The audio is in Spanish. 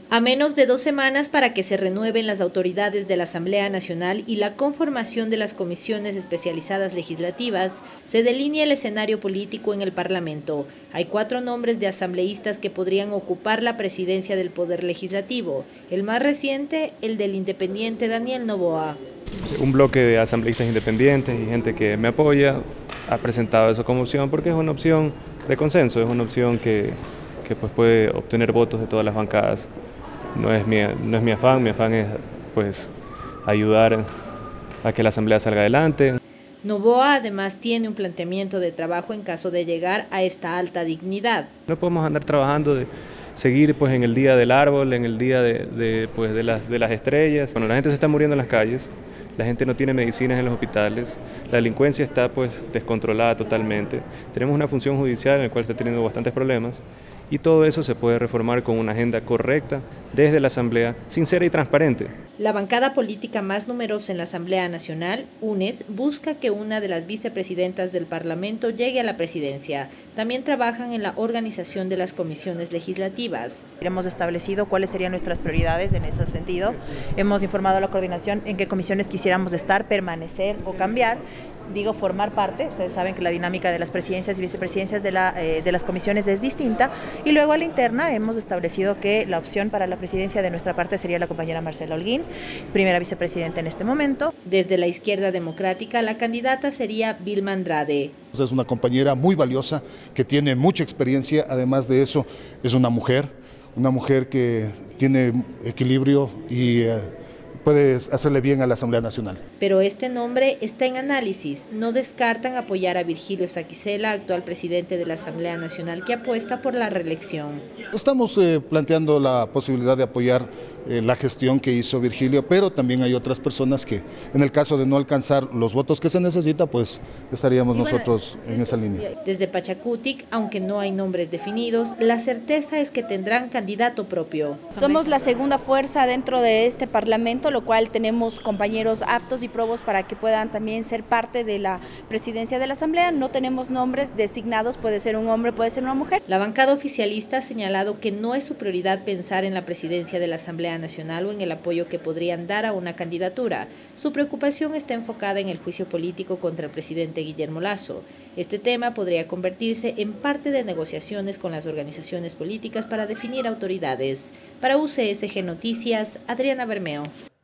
A menos de 2 semanas para que se renueven las autoridades de la Asamblea Nacional y la conformación de las comisiones especializadas legislativas, se delinea el escenario político en el Parlamento. Hay 4 nombres de asambleístas que podrían ocupar la presidencia del Poder Legislativo. El más reciente, el del independiente Daniel Noboa. Un bloque de asambleístas independientes y gente que me apoya ha presentado eso como opción porque es una opción de consenso, es una opción que pues puede obtener votos de todas las bancadas. No es mi afán es pues ayudar a que la Asamblea salga adelante. Noboa además tiene un planteamiento de trabajo en caso de llegar a esta alta dignidad. No podemos andar trabajando de seguir pues en el día del árbol, en el día de las estrellas. Bueno, la gente se está muriendo en las calles, la gente no tiene medicinas en los hospitales, la delincuencia está pues descontrolada totalmente. Tenemos una función judicial en la cual está teniendo bastantes problemas. Y todo eso se puede reformar con una agenda correcta desde la Asamblea, sincera y transparente. La bancada política más numerosa en la Asamblea Nacional, UNES, busca que una de las vicepresidentas del Parlamento llegue a la presidencia. También trabajan en la organización de las comisiones legislativas. Hemos establecido cuáles serían nuestras prioridades en ese sentido. Hemos informado a la coordinación en qué comisiones quisiéramos estar, permanecer o cambiar. Digo, formar parte. Ustedes saben que la dinámica de las presidencias y vicepresidencias de las comisiones es distinta. Y luego a la interna hemos establecido que la opción para la presidencia de nuestra parte sería la compañera Marcela Holguín, primera vicepresidenta en este momento. Desde la izquierda democrática, la candidata sería Vilma Andrade. Es una compañera muy valiosa, que tiene mucha experiencia, además de eso es una mujer que tiene equilibrio y puede hacerle bien a la Asamblea Nacional. Pero este nombre está en análisis. No descartan apoyar a Virgilio Saquicela, actual presidente de la Asamblea Nacional, que apuesta por la reelección. Estamos planteando la posibilidad de apoyar la gestión que hizo Virgilio, pero también hay otras personas que, en el caso de no alcanzar los votos que se necesita, pues estaríamos nosotros en esa línea. Desde Pachacutic, aunque no hay nombres definidos, la certeza es que tendrán candidato propio. Somos la segunda fuerza dentro de este Parlamento, lo cual tenemos compañeros aptos y probos para que puedan también ser parte de la presidencia de la Asamblea. No tenemos nombres designados, puede ser un hombre, puede ser una mujer. La bancada oficialista ha señalado que no es su prioridad pensar en la presidencia de la Asamblea Nacional o en el apoyo que podrían dar a una candidatura. Su preocupación está enfocada en el juicio político contra el presidente Guillermo Lasso. Este tema podría convertirse en parte de negociaciones con las organizaciones políticas para definir autoridades. Para UCSG Noticias, Adriana Bermeo.